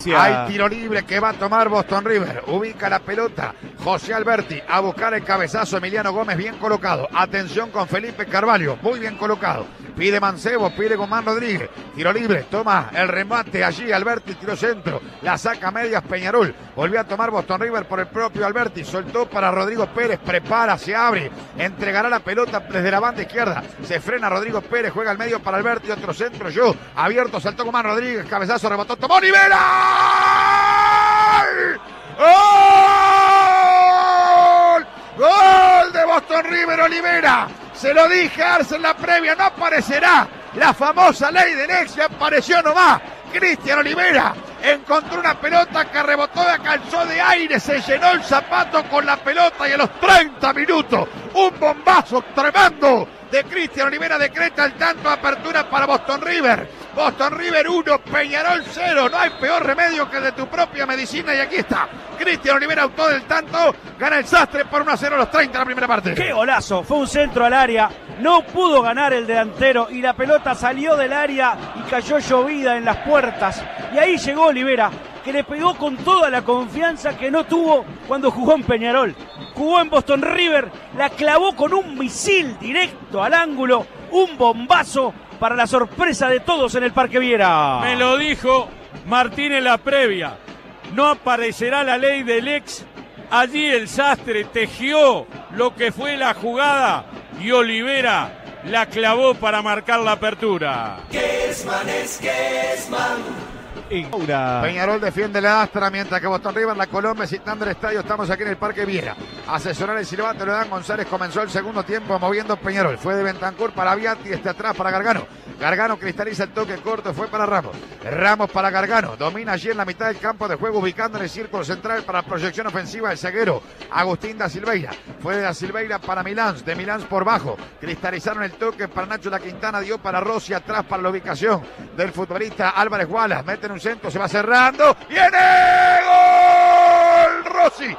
Hay tiro libre que va a tomar Boston River. Ubica la pelota José Alberti a buscar el cabezazo. Emiliano Gómez bien colocado. Atención con Felipe Carvalho, muy bien colocado. Pide Mancebo, pide Guzmán Rodríguez. Tiro libre, toma el remate allí Alberti, tiro centro. La saca medias Peñarol. Volvió a tomar Boston River por el propio Alberti. Soltó para Rodrigo Pérez, prepara, se abre. Entregará la pelota desde la banda izquierda. Se frena Rodrigo Pérez, juega al medio para Alberti. Otro centro, yo. Abierto, saltó Guzmán Rodríguez. Cabezazo, rebotó, tomó, nivela. ¡Gol! ¡Gol de Boston River! Olivera. Se lo dije a Arce en la previa, no aparecerá la famosa ley de Nex, apareció nomás. Cristian Olivera encontró una pelota que rebotó, calzó de aire, se llenó el zapato con la pelota y a los 30 minutos un bombazo tremendo de Cristian Olivera decreta el tanto de apertura para Boston River. Boston River 1, Peñarol 0. No hay peor remedio que el de tu propia medicina y aquí está. Cristian Olivera autor del tanto, gana el Sastre por 1-0 a los 30 de la primera parte. ¡Qué golazo! Fue un centro al área, no pudo ganar el delantero y la pelota salió del área y cayó llovida en las puertas. Y ahí llegó Olivera, que le pegó con toda la confianza que no tuvo cuando jugó en Peñarol. Jugó en Boston River, la clavó con un misil directo al ángulo, un bombazo para la sorpresa de todos en el Parque Viera. Me lo dijo Martín en la previa, no aparecerá la ley del ex. Allí el Sastre tejió lo que fue la jugada y Olivera la clavó para marcar la apertura. Kessman es Kessman. Peñarol defiende la Astra, mientras que Boston River, la Colombia, visitando el estadio. Estamos aquí en el Parque Viera. Asesorar el silbato, Leodán González comenzó el segundo tiempo moviendo Peñarol. Fue de Bentancur para Viatti, atrás para Gargano. Gargano cristaliza el toque corto, fue para Ramos. Ramos para Gargano, domina allí en la mitad del campo de juego, ubicando en el círculo central para proyección ofensiva el zaguero Agustín da Silveira. Fue de da Silveira para Milán, de Milán por bajo. Cristalizaron el toque para Nacho La Quintana, dio para Rossi, atrás para la ubicación del futbolista Álvarez Wallace. Meten un centro, se va cerrando. ¡Viene! ¡Gol! ¡Rossi!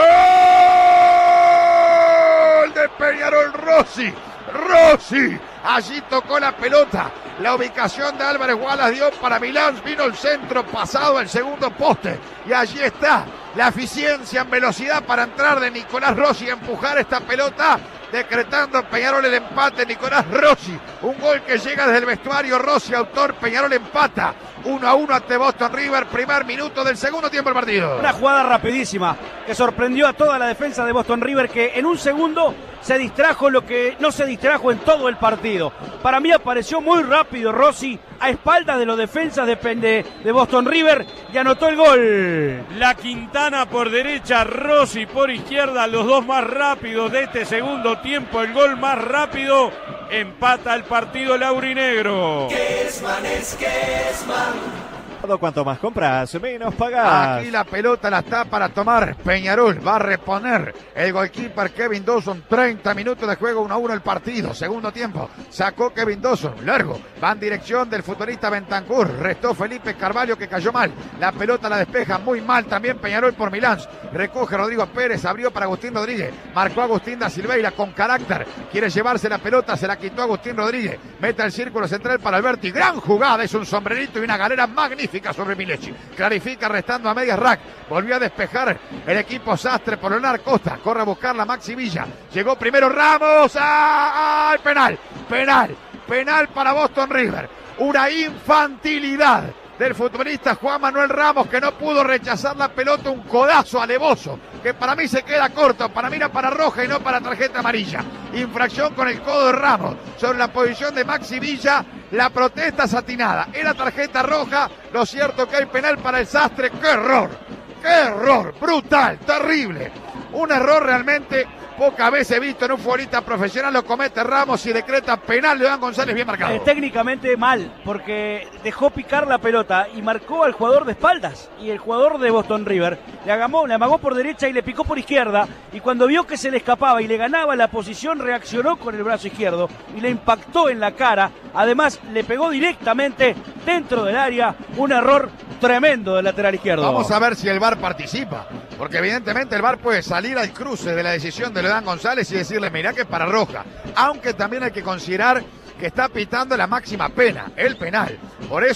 ¡Gol de Peñarol! ¡Rossi! ¡Rossi! Allí tocó la pelota. La ubicación de Álvarez Wallace dio para Milán. Vino el centro pasado al segundo poste. Y allí está la eficiencia en velocidad para entrar de Nicolás Rossi y empujar esta pelota. Decretando Peñarol el empate. Nicolás Rossi. Un gol que llega desde el vestuario. Rossi, autor. Peñarol empata. 1-1 ante Boston River. Primer minuto del segundo tiempo del partido. Una jugada rapidísima que sorprendió a toda la defensa de Boston River, que en un segundo se distrajo lo que no se distrajo en todo el partido. Para mí apareció muy rápido Rossi a espaldas de los defensas de Boston River y anotó el gol. La Quintana por derecha, Rossi por izquierda, los dos más rápidos de este segundo tiempo. El gol más rápido empata el partido laurinegro. Kessman es Kessman. Cuanto más compras, menos pagás. Aquí la pelota la está para tomar Peñarol. Va a reponer el goalkeeper Kevin Dawson. 30 minutos de juego, 1-1 el partido. Segundo tiempo. Sacó Kevin Dawson. Largo. Va en dirección del futbolista Bentancur. Restó Felipe Carvalho, que cayó mal. La pelota la despeja muy mal también Peñarol por Milán. Recoge Rodrigo Pérez. Abrió para Agustín Rodríguez. Marcó Agustín da Silveira con carácter. Quiere llevarse la pelota. Se la quitó Agustín Rodríguez. Mete el círculo central para Alberti. Gran jugada. Es un sombrerito y una galera magnífica sobre Milechi. Clarifica restando a medias rack. Volvió a despejar el equipo Sastre por Leonardo Costa. Corre a buscarla Maxi Villa. Llegó primero Ramos. ¡Ah! Penal. Penal. Penal para Boston River. Una infantilidad del futbolista Juan Manuel Ramos, que no pudo rechazar la pelota. Un codazo alevoso que para mí se queda corto. Para mí era para roja y no para tarjeta amarilla. Infracción con el codo de Ramos sobre la posición de Maxi Villa. La protesta satinada. Era tarjeta roja. Lo cierto que hay penal para el Sastre. ¡Qué error! ¡Qué error! Brutal, terrible. Un error realmente pocas veces visto en un futbolista profesional. Lo comete Ramos y decreta penal. Leodán González bien marcado. Técnicamente mal, porque dejó picar la pelota y marcó al jugador de espaldas. Y el jugador de Boston River le amagó por derecha y le picó por izquierda. Y cuando vio que se le escapaba y le ganaba la posición, reaccionó con el brazo izquierdo y le impactó en la cara. Además, le pegó directamente dentro del área. Un error tremendo del lateral izquierdo. Vamos a ver si el VAR participa, porque evidentemente el VAR puede salir al cruce de la decisión de Leodán González y decirle, mirá que para roja. Aunque también hay que considerar que está pitando la máxima pena, el penal. Por eso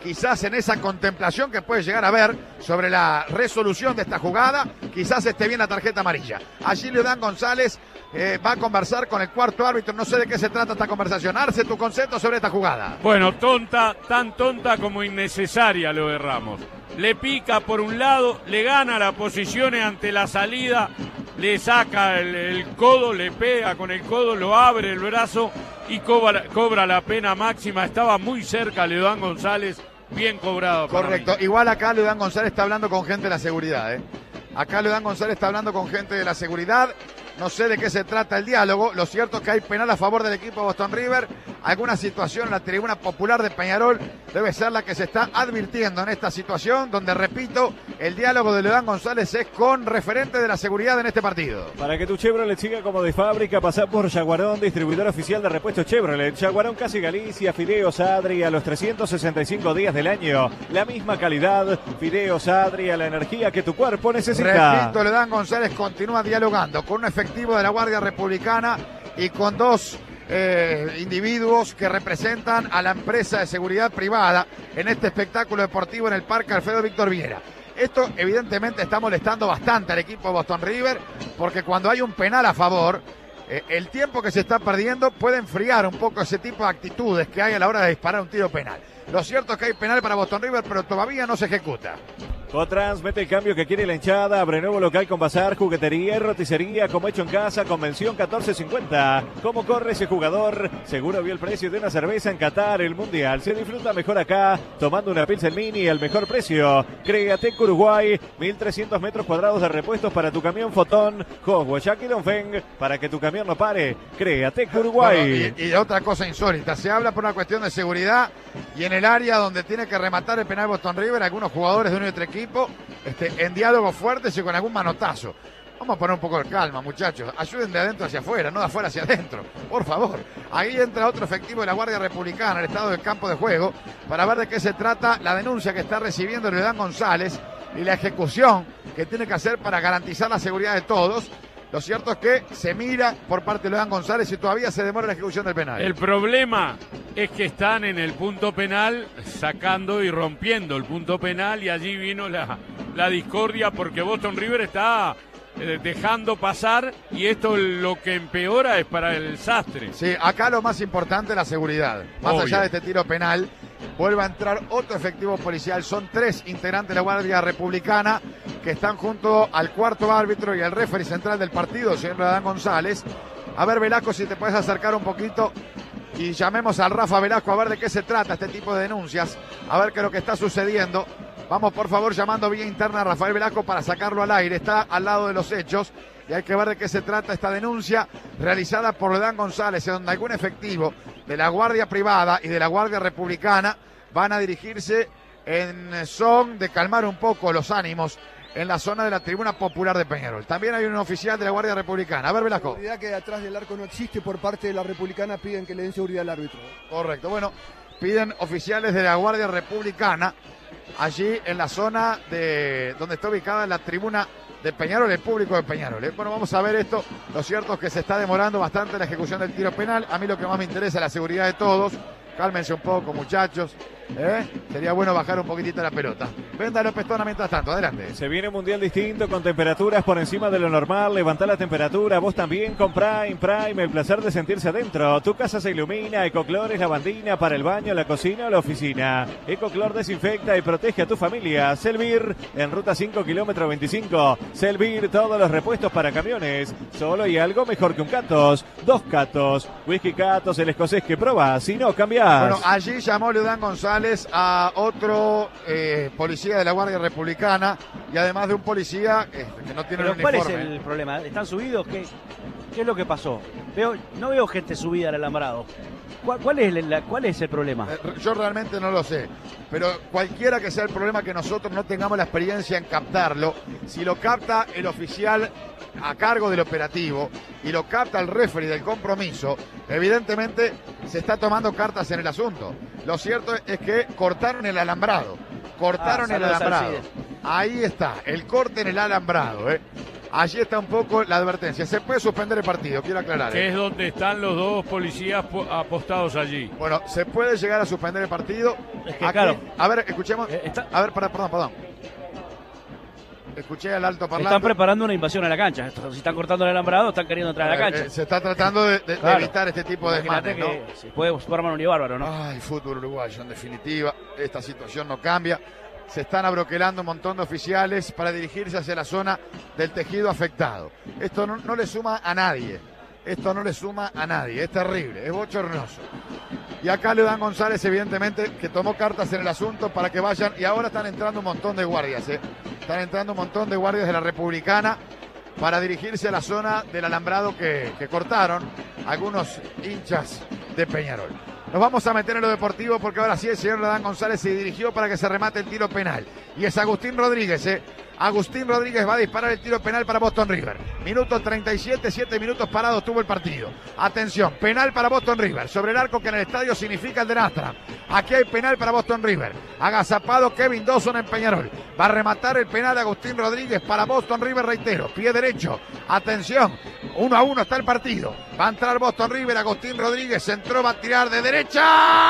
quizás en esa contemplación que puede llegar a ver sobre la resolución de esta jugada, quizás esté bien la tarjeta amarilla. Allí Leodán González va a conversar con el cuarto árbitro. No sé de qué se trata esta conversación. Arce, tu concepto sobre esta jugada. Bueno, tonta, tan tonta como innecesaria lo de Ramos. Le pica por un lado, le gana las posiciones ante la salida, le saca el codo, le pega con el codo, lo abre el brazo y cobra la pena máxima. Estaba muy cerca Leodán González, bien cobrado. Correcto, igual acá Leodán González está hablando con gente de la seguridad, Acá Leodán González está hablando con gente de la seguridad. No sé de qué se trata el diálogo. Lo cierto es que hay penal a favor del equipo de Boston River. Alguna situación en la tribuna popular de Peñarol debe ser la que se está advirtiendo en esta situación, donde, repito, el diálogo de Leodán González es con referente de la seguridad en este partido. Para que tu Chevrolet siga como de fábrica, pasá por Yaguarón, distribuidor oficial de repuestos Chevrolet. Yaguarón, Casi Galicia, Fideos Adri, a los 365 días del año. La misma calidad, Fideos Adri, a la energía que tu cuerpo necesita. Repito, Leodán González continúa dialogando con un efectivo de la Guardia Republicana y con dos individuos que representan a la empresa de seguridad privada en este espectáculo deportivo en el Parque Alfredo Víctor Viera. Esto evidentemente está molestando bastante al equipo de Boston River, porque cuando hay un penal a favor, el tiempo que se está perdiendo puede enfriar un poco ese tipo de actitudes que hay a la hora de disparar un tiro penal. Lo cierto es que hay penal para Boston River, pero todavía no se ejecuta. Cotrans mete el cambio que quiere la hinchada. Abre nuevo local con bazar, juguetería y roticería, como hecho en casa, convención 14.50. ¿Cómo corre ese jugador? Seguro vio el precio de una cerveza en Qatar, el Mundial. Se disfruta mejor acá, tomando una Pilsen Mini al mejor precio. Createc Uruguay, 1.300 metros cuadrados de repuestos para tu camión Fotón. Guayaquil y Donfeng, para que tu camión no pare. Createc Uruguay. Bueno, y otra cosa insólita, se habla por una cuestión de seguridad, y en el área donde tiene que rematar el penal Boston River, algunos jugadores de uno y otro equipo en diálogos fuertes y con algún manotazo. Vamos a poner un poco de calma, muchachos. Ayuden de adentro hacia afuera, no de afuera hacia adentro. Por favor. Ahí entra otro efectivo de la Guardia Republicana al estado del campo de juego para ver de qué se trata la denuncia que está recibiendo Leodán González y la ejecución que tiene que hacer para garantizar la seguridad de todos. Lo cierto es que se mira por parte de Leodán González y todavía se demora la ejecución del penal. El problema es que están en el punto penal sacando y rompiendo el punto penal, y allí vino la discordia, porque Boston River está dejando pasar, y esto lo que empeora es para el Sastre. Sí, acá lo más importante es la seguridad. Más allá de este tiro penal, vuelve a entrar otro efectivo policial. Son 3 integrantes de la Guardia Republicana que están junto al cuarto árbitro y al referee central del partido, señor Leodán González. A ver, Velasco, si te puedes acercar un poquito y llamemos al Rafa Velasco a ver de qué se trata este tipo de denuncias, a ver qué es lo que está sucediendo. Vamos, por favor, llamando vía interna a Rafael Velasco para sacarlo al aire. Está al lado de los hechos y hay que ver de qué se trata esta denuncia realizada por Leodán González, en donde algún efectivo de la Guardia Privada y de la Guardia Republicana van a dirigirse en son de calmar un poco los ánimos en la zona de la tribuna popular de Peñarol. También hay un oficial de la Guardia Republicana. A ver, Velasco. La seguridad que atrás del arco no existe por parte de la Republicana, piden que le den seguridad al árbitro. Correcto, bueno, piden oficiales de la Guardia Republicana allí en la zona de donde está ubicada la tribuna de Peñarol, el público de Peñarol. Bueno, vamos a ver esto. Lo cierto es que se está demorando bastante la ejecución del tiro penal. A mí lo que más me interesa es la seguridad de todos. Cálmense un poco, muchachos. Sería bueno bajar un poquitito la pelota. Brenda López Tona, mientras tanto, adelante. Se viene un mundial distinto con temperaturas por encima de lo normal. Levanta la temperatura, vos también con Prime, el placer de sentirse adentro. Tu casa se ilumina, Ecoclor es lavandina para el baño, la cocina o la oficina. Ecoclor desinfecta y protege a tu familia. Selvir, en ruta 5, kilómetro 25. Selvir, todos los repuestos para camiones. Solo hay algo mejor que un Catos. 2 Catos. Whisky Catos, el escocés que probas, si no cambiás. Bueno, allí llamó Leodán González a otro policía de la Guardia Republicana y además de un policía que no tiene el uniforme. ¿Cuál es el problema? ¿Están subidos? ¿Qué es lo que pasó? No veo gente subida al alambrado. ¿Cuál es el problema? Yo realmente no lo sé, pero cualquiera que sea el problema, que nosotros no tengamos la experiencia en captarlo, si lo capta el oficial a cargo del operativo y lo capta el referee del compromiso, evidentemente se está tomando cartas en el asunto. Lo cierto es que cortaron el alambrado. Ahí está, el corte en el alambrado. Allí está un poco la advertencia. Se puede suspender el partido, quiero aclarar. Que es donde están los dos policías apostados allí. Bueno, se puede llegar a suspender el partido. Es que, claro. A ver, escuchemos. A ver, perdón. Escuché al alto parlante. Están preparando una invasión a la cancha. Si están cortando el alambrado, están queriendo entrar a la cancha. Se está tratando de evitar este tipo de desmanes, ¿no? Se puede formar un lío bárbaro, ¿no? Ay, fútbol uruguayo, en definitiva. Esta situación no cambia. Se están abroquelando un montón de oficiales para dirigirse hacia la zona del tejido afectado. Esto no le suma a nadie. Esto no le suma a nadie. Es terrible, es bochornoso. Y acá Leodán González, evidentemente, que tomó cartas en el asunto para que vayan. Y ahora están entrando un montón de guardias, Están entrando un montón de guardias de la Republicana para dirigirse a la zona del alambrado que cortaron algunos hinchas de Peñarol. Nos vamos a meter en lo deportivo porque ahora sí el señor Leodán González se dirigió para que se remate el tiro penal. Y es Agustín Rodríguez, Agustín Rodríguez va a disparar el tiro penal para Boston River. Minuto 37, 7 minutos parados tuvo el partido. Atención, penal para Boston River. Sobre el arco que en el estadio significa el de Nastra. Aquí hay penal para Boston River. Agazapado Kevin Dawson en Peñarol. Va a rematar el penal Agustín Rodríguez para Boston River, reitero. Pie derecho. Atención, 1-1 está el partido. Va a entrar Boston River, Agustín Rodríguez entró, va a tirar de derecha.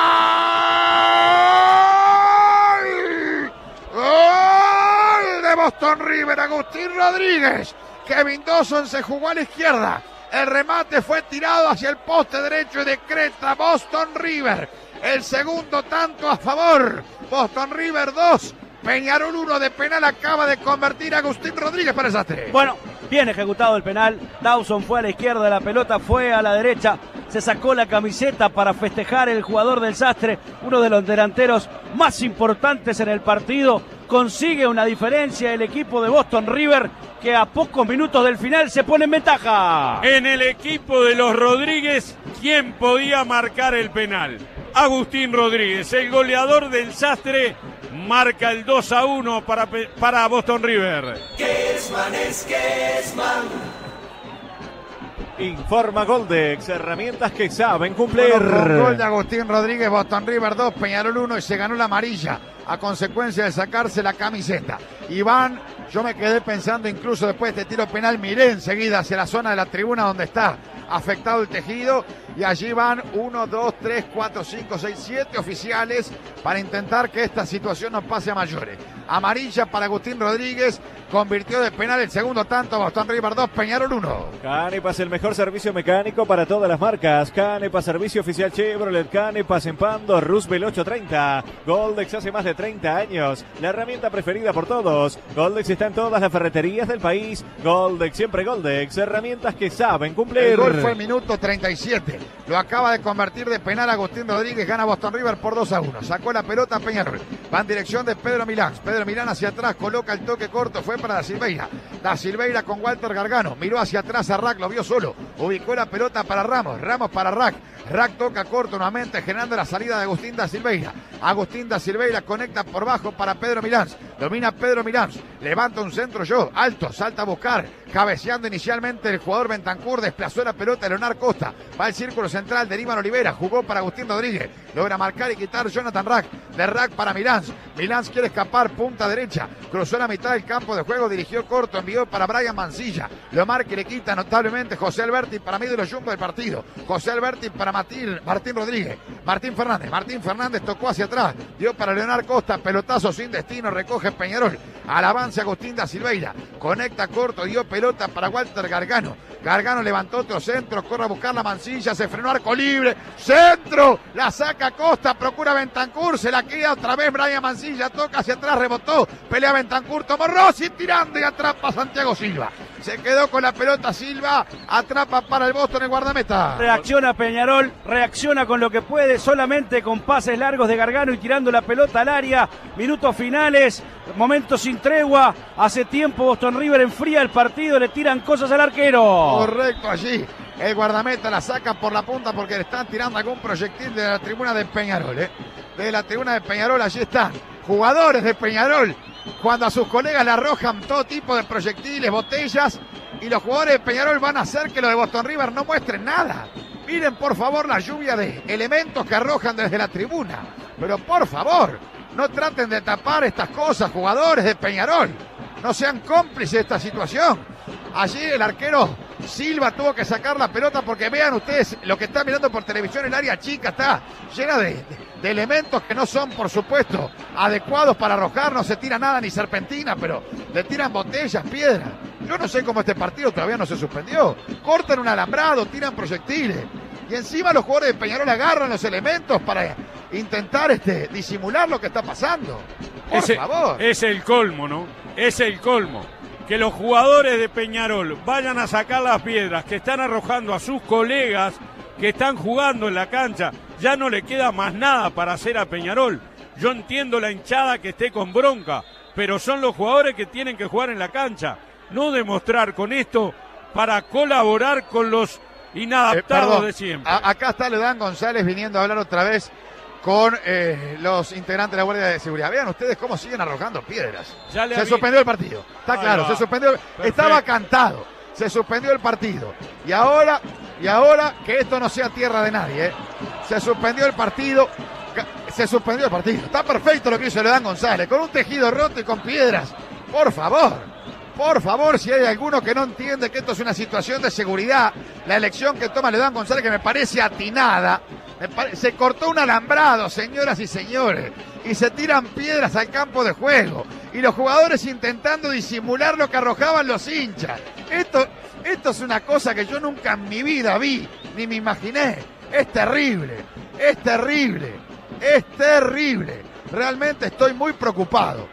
¡Gol de Boston River! Agustín Rodríguez. Kevin Dawson se jugó a la izquierda. El remate fue tirado hacia el poste derecho y decreta Boston River el segundo tanto a favor. Boston River 2, Peñarol 1 de penal acaba de convertir a Agustín Rodríguez para el Sastre. Bueno, bien ejecutado el penal. Dawson fue a la izquierda, la pelota fue a la derecha. Se sacó la camiseta para festejar el jugador del Sastre, uno de los delanteros más importantes en el partido. Consigue una diferencia el equipo de Boston River, que a pocos minutos del final se pone en ventaja. En el equipo de los Rodríguez, ¿quién podía marcar el penal? Agustín Rodríguez, el goleador del Sastre, marca el 2-1 para Boston River. Kessman es Kessman. Informa Goldex, herramientas que saben cumplir. Con gol de Agustín Rodríguez, Boston River 2, Peñarol 1 y se ganó la amarilla a consecuencia de sacarse la camiseta. Iván, yo me quedé pensando incluso después de este tiro penal, miré enseguida hacia la zona de la tribuna donde está afectado el tejido y allí van 1, 2, 3, 4, 5, 6, 7 oficiales para intentar que esta situación no pase a mayores. Amarilla para Agustín Rodríguez, convirtió de penal el segundo tanto, Boston River 2, Peñarol 1. Canepas, el mejor servicio mecánico para todas las marcas. Canepas, servicio oficial Chevrolet, Canepas en Pando, Roosevelt 830. Goldex hace más de 30 años, la herramienta preferida por todos. Goldex está en todas las ferreterías del país. Goldex, siempre Goldex, herramientas que saben cumplir. El gol fue el minuto 37. Lo acaba de convertir de penal Agustín Rodríguez, gana Boston River por 2-1. Sacó la pelota Peñarol. Va en dirección de Pedro Milán. Pedro Milán hacia atrás, coloca el toque corto, fue para Da Silveira. Da Silveira con Walter Gargano. Miró hacia atrás a Rack, lo vio solo. Ubicó la pelota para Ramos. Ramos para Rack. Rack toca corto nuevamente, generando la salida de Agustín Da Silveira. Agustín Da Silveira conecta por bajo para Pedro Milán. Domina Pedro Milán. Levanta un centro alto, salta a buscar. Cabeceando inicialmente el jugador Bentancur, desplazó la pelota de Leonardo Costa. Va al círculo central de Iván Olivera, jugó para Agustín Rodríguez. Logra marcar y quitar Jonathan Rack. De Rack para Milán. Milán quiere escapar, punta derecha. Cruzó la mitad del campo de juego, dirigió corto, envió para Brian Mancilla. Lo marca y le quita notablemente José Alberti, para mí de los jumbo del partido. José Alberti para Martín Rodríguez. Martín Fernández tocó hacia atrás. Dio para Leonardo Costa, pelotazo sin destino, recoge Peñarol. Al avance Agustín Da Silveira. Conecta corto, dio pelota para Walter Gargano. Gargano levantó otro centro, corre a buscar la Mancilla, se frenó, arco libre, centro, la saca Costa, procura Bentancur, se la queda otra vez Brian Mancilla, toca hacia atrás, rebotó, pelea Bentancur, tomó Rossi tirando y atrapa a Santiago Silva. Se quedó con la pelota Silva, atrapa para el Boston el guardameta. Reacciona Peñarol, reacciona con lo que puede, solamente con pases largos de Gargano y tirando la pelota al área. Minutos finales, momentos sin tregua. Hace tiempo Boston River enfría el partido, le tiran cosas al arquero. Correcto, allí el guardameta la saca por la punta porque le están tirando algún proyectil de la tribuna de Peñarol. De la tribuna de Peñarol, allí están jugadores de Peñarol. Cuando a sus colegas le arrojan todo tipo de proyectiles, botellas, y los jugadores de Peñarol van a hacer que los de Boston River no muestren nada. Miren por favor la lluvia de elementos que arrojan desde la tribuna. Pero por favor, no traten de tapar estas cosas, jugadores de Peñarol. No sean cómplices de esta situación. Allí el arquero Silva tuvo que sacar la pelota porque vean ustedes lo que están mirando por televisión, el área chica está llena de elementos que no son, por supuesto, adecuados para arrojar. No se tira nada ni serpentina, pero le tiran botellas, piedras. Yo no sé cómo este partido todavía no se suspendió. Cortan un alambrado, tiran proyectiles. Y encima los jugadores de Peñarol agarran los elementos para intentar disimular lo que está pasando. Por favor. Es el colmo, ¿no? Es el colmo. Que los jugadores de Peñarol vayan a sacar las piedras que están arrojando a sus colegas que están jugando en la cancha. Ya no le queda más nada para hacer a Peñarol. Yo entiendo la hinchada que esté con bronca, pero son los jugadores que tienen que jugar en la cancha. No demostrar con esto para colaborar con los inadaptados de siempre. Acá está Leodán González viniendo a hablar otra vez con los integrantes de la Guardia de Seguridad. Vean ustedes cómo siguen arrojando piedras. Se suspendió el partido. Está claro, se suspendió. Perfecto. Estaba cantado. Se suspendió el partido. Y ahora que esto no sea tierra de nadie, se suspendió el partido. Se suspendió el partido. Está perfecto lo que hizo Leodán González, con un tejido roto y con piedras. Por favor, si hay alguno que no entiende que esto es una situación de seguridad, la elección que toma Leodán González, que me parece atinada, se cortó un alambrado, señoras y señores, y se tiran piedras al campo de juego, y los jugadores intentando disimular lo que arrojaban los hinchas. Esto es una cosa que yo nunca en mi vida vi, ni me imaginé. Es terrible. Realmente estoy muy preocupado,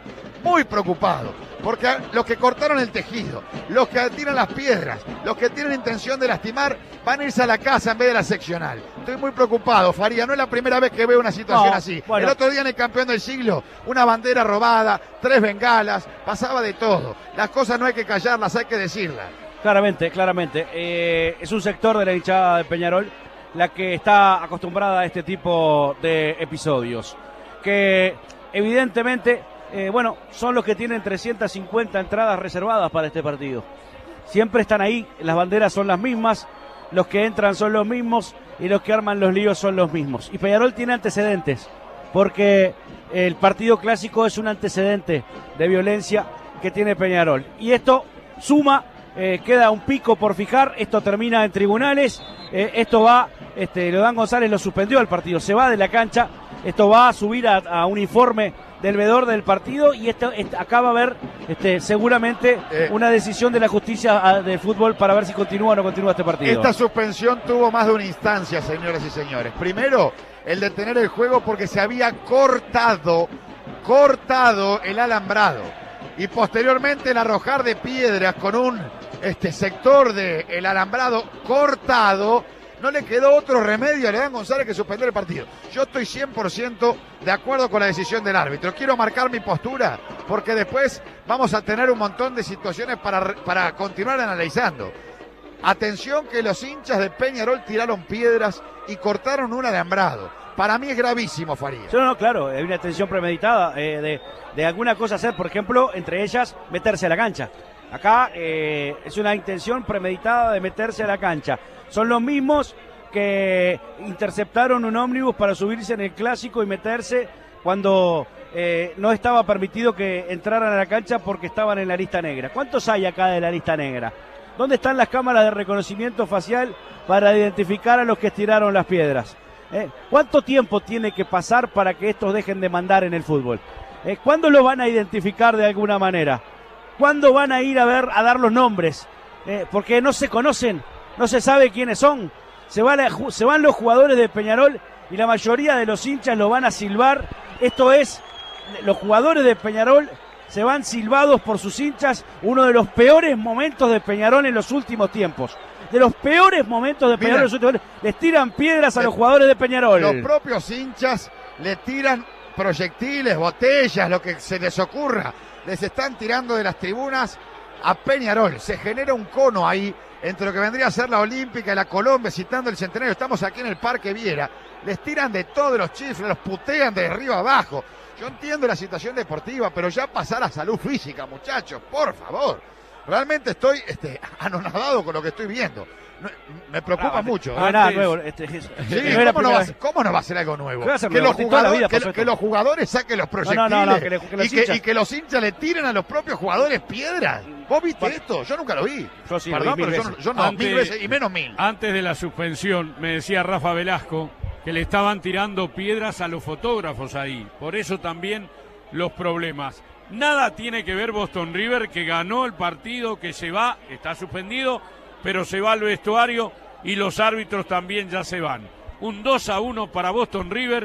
porque los que cortaron el tejido, los que tiran las piedras, los que tienen intención de lastimar, van a irse a la casa en vez de la seccional. Estoy muy preocupado, Faría, no es la primera vez que veo una situación así. Bueno. El otro día en el campeón del siglo, una bandera robada, 3 bengalas, pasaba de todo. Las cosas no hay que callarlas, hay que decirlas. Claramente. Es un sector de la hinchada de Peñarol la que está acostumbrada a este tipo de episodios, que evidentemente... son los que tienen 350 entradas reservadas para este partido. Siempre están ahí, las banderas son las mismas, los que entran son los mismos y los que arman los líos son los mismos. Y Peñarol tiene antecedentes, porque el partido clásico es un antecedente de violencia que tiene Peñarol. Y esto suma, queda un pico por fijar, esto termina en tribunales, esto va, Leodán González lo suspendió al partido, se va de la cancha, esto va a subir a un informe del veedor del partido y acá va a haber seguramente una decisión de la justicia del fútbol para ver si continúa o no continúa este partido. Esta suspensión tuvo más de una instancia, señoras y señores. Primero, el detener el juego porque se había cortado el alambrado, y posteriormente el arrojar de piedras con un sector del alambrado cortado. No le quedó otro remedio a Leodán González que suspender el partido. Yo estoy 100% de acuerdo con la decisión del árbitro. Quiero marcar mi postura porque después vamos a tener un montón de situaciones para continuar analizando. Atención que los hinchas de Peñarol tiraron piedras y cortaron un alambrado. Para mí es gravísimo, Faría. No, claro, hay una atención premeditada de alguna cosa hacer, por ejemplo, entre ellas meterse a la cancha. Acá es una intención premeditada de meterse a la cancha. Son los mismos que interceptaron un ómnibus para subirse en el clásico y meterse cuando no estaba permitido que entraran a la cancha porque estaban en la lista negra. ¿Cuántos hay acá de la lista negra? ¿Dónde están las cámaras de reconocimiento facial para identificar a los que tiraron las piedras? ¿Cuánto tiempo tiene que pasar para que estos dejen de mandar en el fútbol? ¿Cuándo lo van a identificar de alguna manera? ¿Cuándo van a ir a dar los nombres? Porque no se conocen, no se sabe quiénes son. Se van los jugadores de Peñarol y la mayoría de los hinchas lo van a silbar. Esto es, los jugadores de Peñarol se van silbados por sus hinchas. Uno de los peores momentos de Peñarol en los últimos tiempos. De los peores momentos de Peñarol en los últimos tiempos. Les tiran piedras a los jugadores de Peñarol. Los propios hinchas le tiran proyectiles, botellas, lo que se les ocurra. Les están tirando de las tribunas a Peñarol. Se genera un cono ahí entre lo que vendría a ser la Olímpica y la Colombia, citando el centenario. Estamos aquí en el Parque Viera. Les tiran de todos los chifles, los putean de arriba abajo. Yo entiendo la situación deportiva, pero ya pasar a salud física, muchachos, por favor. Realmente estoy anonadado con lo que estoy viendo. Me preocupa mucho. Nada nuevo. ¿Cómo no va a ser algo nuevo? Que los jugadores saquen los proyectiles y que los hinchas le tiren a los propios jugadores piedras. ¿Vos viste esto? Yo nunca lo vi. Yo sí, perdón, pero yo no, 1000 veces y menos 1000. Antes de la suspensión, me decía Rafa Velasco que le estaban tirando piedras a los fotógrafos ahí. Por eso también los problemas. Nada tiene que ver Boston River, que ganó el partido, que se va, está suspendido, pero se va al vestuario y los árbitros también ya se van. Un 2-1 para Boston River,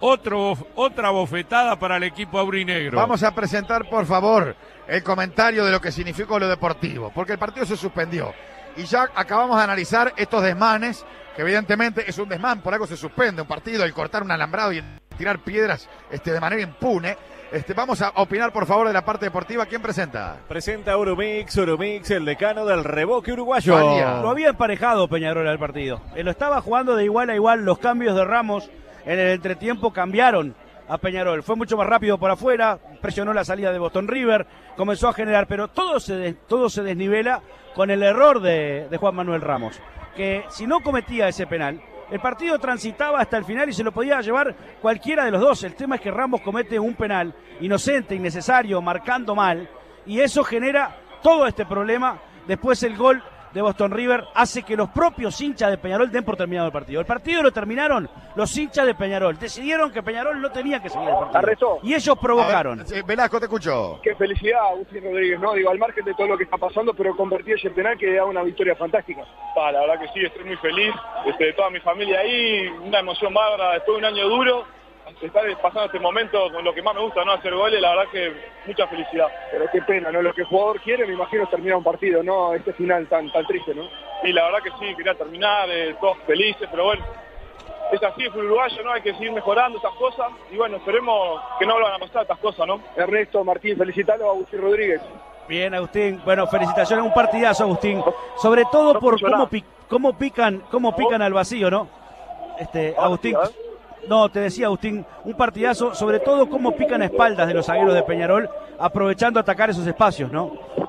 otra bofetada para el equipo aurinegro. Vamos a presentar, por favor, el comentario de lo que significó lo deportivo, porque el partido se suspendió. Y ya acabamos de analizar estos desmanes, que evidentemente es un desmán, por algo se suspende un partido, el cortar un alambrado y el tirar piedras de manera impune. Vamos a opinar, por favor, de la parte deportiva. ¿Quién presenta? Presenta Urumix, el decano del reboque uruguayo. Lo había emparejado Peñarol al partido. Lo estaba jugando de igual a igual. Los cambios de Ramos en el entretiempo cambiaron a Peñarol. Fue mucho más rápido por afuera, presionó la salida de Boston River, comenzó a generar, pero todo se desnivela con el error de Juan Manuel Ramos, que si no cometía ese penal, el partido transitaba hasta el final y se lo podía llevar cualquiera de los dos. El tema es que Ramos comete un penal inocente, innecesario, marcando mal, y eso genera todo este problema. Después el gol de Boston River hace que los propios hinchas de Peñarol den por terminado el partido. El partido lo terminaron los hinchas de Peñarol. Decidieron que Peñarol no tenía que seguir el partido. Arrestó. Y ellos provocaron. Velasco, te escucho. Qué felicidad, Agustín Rodríguez, ¿no? Digo, al margen de todo lo que está pasando, pero convertir ese penal que da una victoria fantástica. La verdad que sí, estoy muy feliz. De toda mi familia ahí, una emoción bárbara después de un año duro. Estar pasando este momento con lo que más me gusta, ¿no? Hacer goles, la verdad que mucha felicidad. Pero qué pena, ¿no? Lo que el jugador quiere, me imagino, es terminar un partido, ¿no? Este final tan triste, ¿no? Y la verdad que sí, quería terminar, todos felices, pero bueno, es así, fue uruguayo, ¿no? Hay que seguir mejorando estas cosas y bueno, esperemos que no vuelvan a pasar estas cosas, ¿no? Ernesto, Martín, felicitalo a Agustín Rodríguez. Bien, Agustín. Bueno, felicitaciones, un partidazo, Agustín. Sobre todo por cómo pican al vacío, ¿no? Agustín. No, te decía, Agustín, un partidazo, sobre todo cómo pican a espaldas de los zagueros de Peñarol, aprovechando atacar esos espacios, ¿no?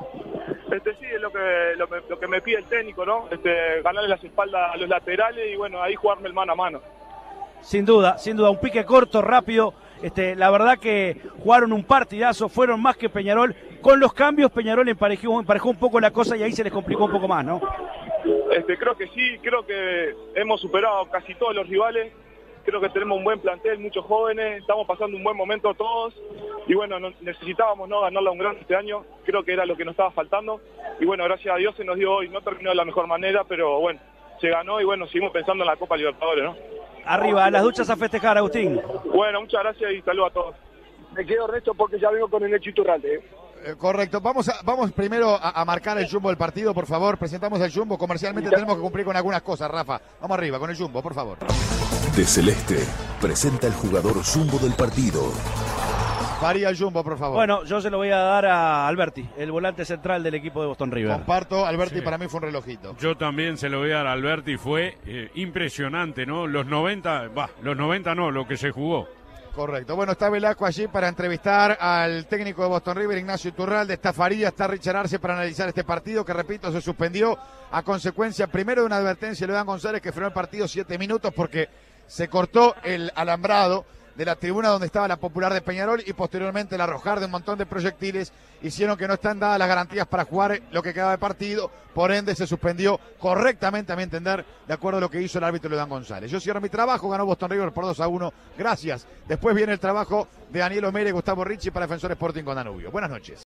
Sí, es lo que me pide el técnico, ¿no? Ganarle las espaldas a los laterales y bueno, ahí jugarme el mano a mano. Sin duda, un pique corto, rápido. La verdad que jugaron un partidazo, fueron más que Peñarol. Con los cambios, Peñarol emparejó un poco la cosa y ahí se les complicó un poco más, ¿no? Creo que sí, creo que hemos superado casi todos los rivales. Creo que tenemos un buen plantel, muchos jóvenes, estamos pasando un buen momento todos y bueno, necesitábamos no ganarla un gran este año, creo que era lo que nos estaba faltando y bueno, gracias a Dios se nos dio hoy, no terminó de la mejor manera, pero bueno, se ganó y bueno, seguimos pensando en la Copa Libertadores, ¿no? Arriba, a las duchas a festejar, Agustín. Bueno, muchas gracias y saludos a todos. Me quedo Ernesto porque ya vengo con el Necho Iturralde. Correcto, vamos primero a marcar el jumbo del partido, por favor, presentamos el jumbo, comercialmente tenemos que cumplir con algunas cosas, Rafa, vamos arriba con el jumbo, por favor. De Celeste presenta el jugador jumbo del partido. Faría el jumbo, por favor. Bueno, yo se lo voy a dar a Alberti, el volante central del equipo de Boston River. Comparto, Alberti para mí fue un relojito. Yo también se lo voy a dar a Alberti, fue impresionante, ¿no? Los 90 no, lo que se jugó. Correcto. Bueno, está Velasco allí para entrevistar al técnico de Boston River, Ignacio Iturralde. Está Faría, está Richard Arce para analizar este partido que, repito, se suspendió a consecuencia primero de una advertencia de León González que frenó el partido 7 minutos porque se cortó el alambrado de la tribuna donde estaba la Popular de Peñarol y posteriormente el arrojar de un montón de proyectiles hicieron que no están dadas las garantías para jugar lo que quedaba de partido, por ende se suspendió correctamente, a mi entender, de acuerdo a lo que hizo el árbitro León González. Yo cierro mi trabajo, ganó Boston River por 2-1, gracias. Después viene el trabajo de Daniel Omera y Gustavo Ricci para Defensor Sporting con Danubio. Buenas noches.